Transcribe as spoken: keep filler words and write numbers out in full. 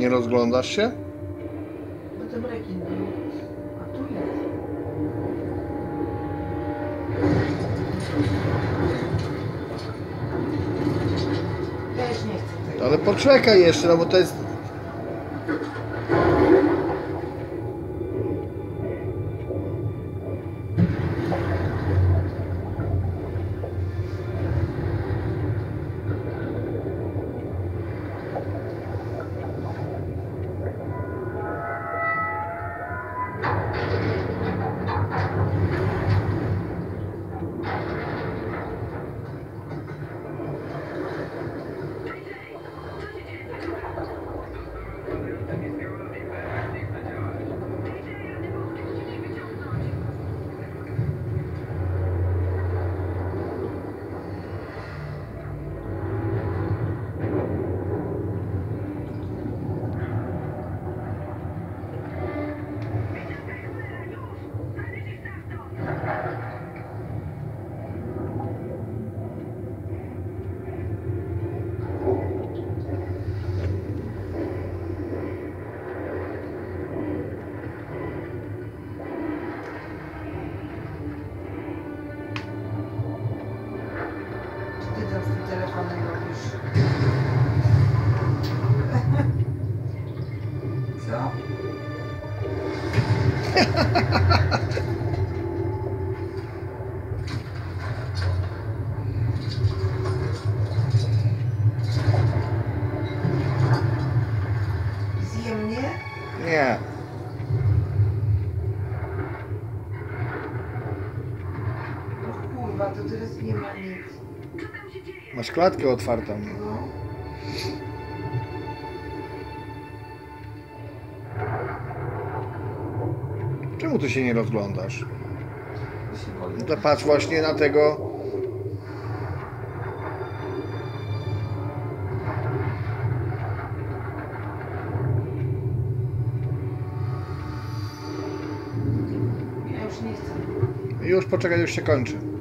Nie rozglądasz się? Bo ten rekin był. A tu jest. Też nie chcę tego. Ale poczekaj jeszcze, no bo to jest... Ty tam z tym telefonem robisz. Co? Zje mnie? Nie. No kurwa, to teraz nie ma nic. Masz klatkę otwartą. No. Czemu tu się nie rozglądasz? To się boję. To patrz właśnie na tego... Ja już nie chcę. Już poczekaj, już się kończy.